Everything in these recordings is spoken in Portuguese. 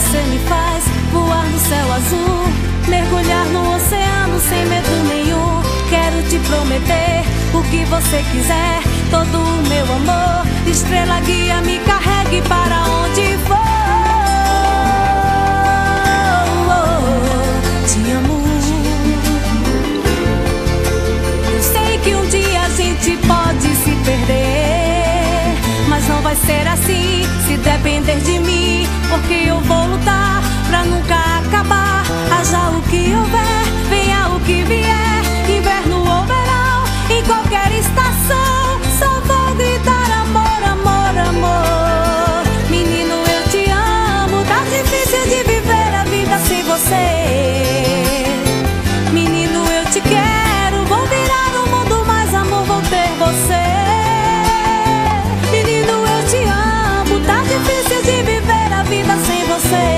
você me faz voar no céu azul, mergulhar no oceano sem medo nenhum. Quero te prometer o que você quiser, todo o meu amor. Estrela guia, me carregue para onde for. Te amo. Eu sei que um dia a gente pode se perder, mas não vai ser assim se depender de mim, porque eu vou lutar pra nunca acabar. Haja o que houver, venha o que vier, inverno ou verão, em qualquer estação, só vou gritar amor, amor, amor. Menino, eu te amo, tá difícil de viver a vida sem você. Menino, eu te quero, vou virar o mundo, mas amor, vou ter você. Menino, eu te amo, tá difícil de viver a vida sem você.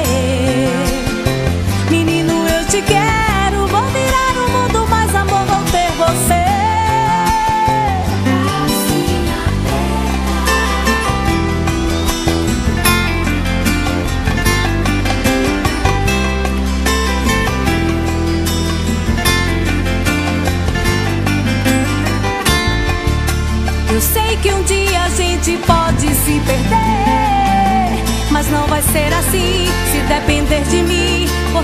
Menino, eu te quero, vou virar o mundo, mas amor, vou ter você. Eu sei que um dia a gente pode se perder, mas não vai ser assim se depender de mim, porque